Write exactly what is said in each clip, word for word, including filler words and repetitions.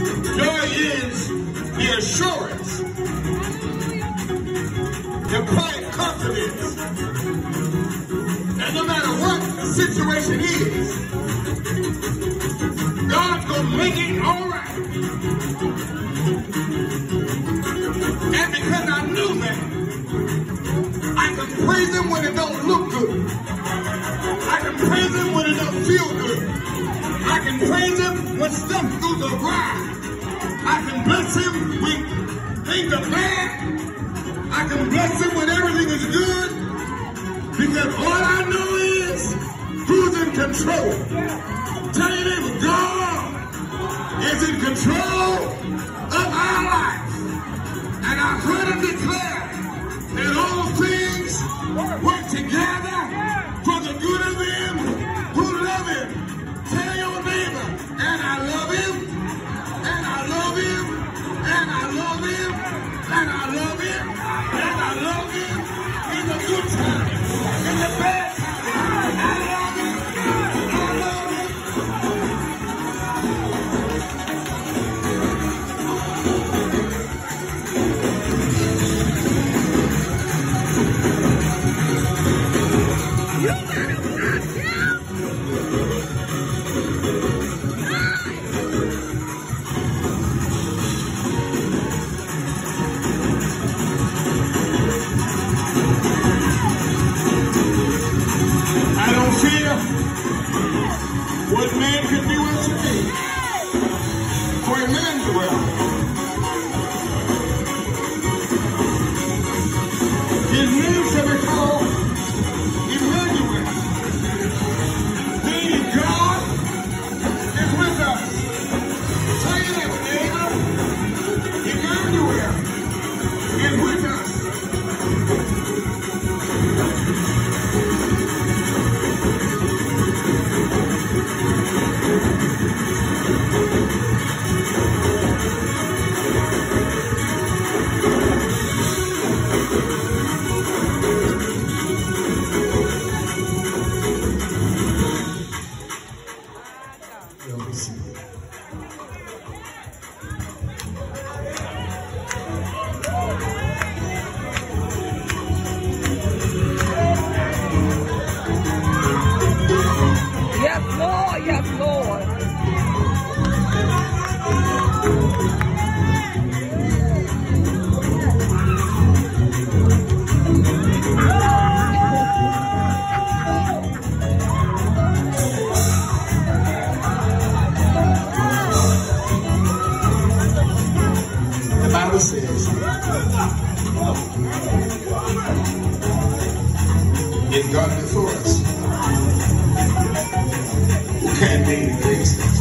Joy is the assurance, the quiet confidence that no matter what the situation is, God's going to make it all right. And because I knew that, I can praise him when it don't look good. I can praise him when it don't feel good. I can praise him when stuff goes awry. I can bless him when things are bad. I can bless him when everything is good. Because all I know is who's in control. Tell your neighbor, God is in control of our life. And I've heard him declare that all things work together for the good of them who love him. Tell your neighbor, and I love him, and I love him, and I love him, and I love him, and I love him in the good times, in the bad times. I love him, I love him. What man could do unto me, for Emmanuel, his name shall be called Emmanuel, meaning God is with us. Say that, neighbor, Emmanuel is with us. Says, if God before us, who can be against us?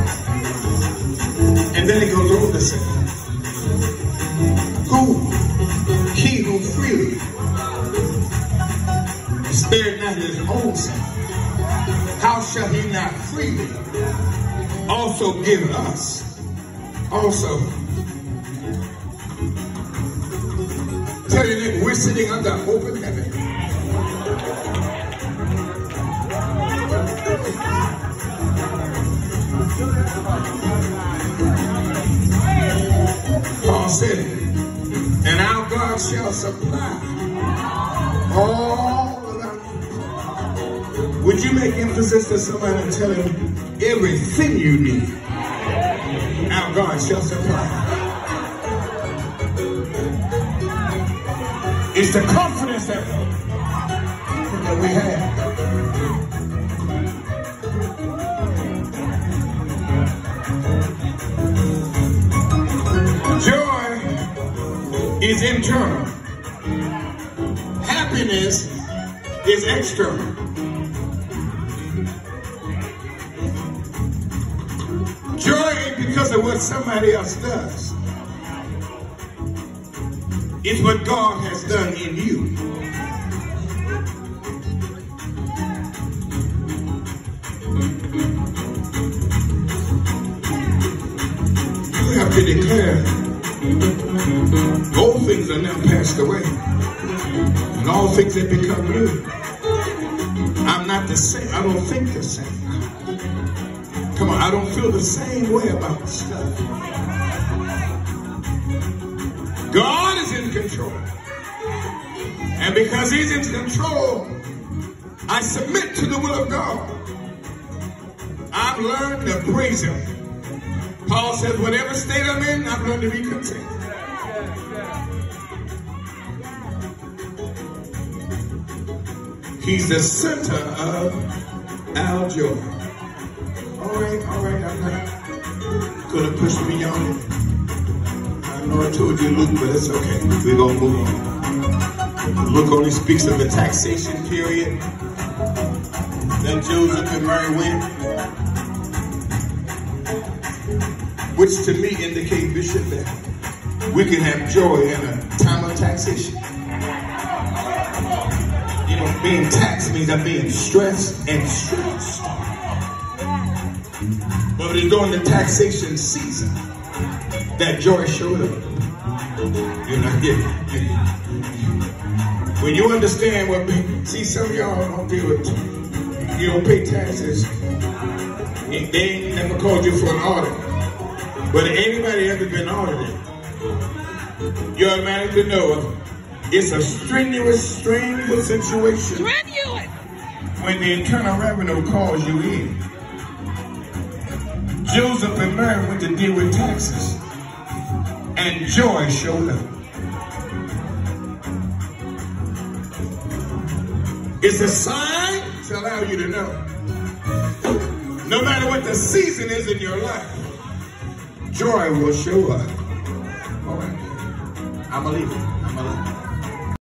And then he goes on to say, who, he who freely spared not his own son, how shall he not freely also give us also? Tell you that we're sitting under open heaven. Paul said, and our God shall supply all of our. Would you make emphasis to somebody and tell him everything you need, our God shall supply. It's the confidence that, that we have. Joy is internal. Happiness is external. Joy ain't because of what somebody else does. It's what God has done in you. You have to declare, old things are now passed away, and all things have become new. I'm not the same. I don't think the same. Come on, I don't feel the same way about stuff. God is in control. And because he's in control, I submit to the will of God. I've learned to praise him. Paul says, whatever state I'm in, I've learned to be content. He's the center of our joy. All right, all right, I'm not gonna push me on it. I know I told you Luke, but it's okay. We're gonna move on. Luke only speaks of the taxation period that Joseph and Mary went, which to me indicate, Bishop, that we can have joy in a time of taxation. You know, being taxed means I'm being stressed and stressed. But it's during the taxation season that joy showed up. You know, yeah, yeah. When you understand what, see, some of y'all don't deal with, you don't pay taxes. They ain't never called you for an audit. But anybody ever been audited, you automatically know it's a strenuous, strenuous situation. Strenuous! When the Internal Revenue calls you in. Joseph and Mary went to deal with taxes, and joy showed up. It's a sign to allow you to know. No matter what the season is in your life, joy will show up. All right, I'm a leader.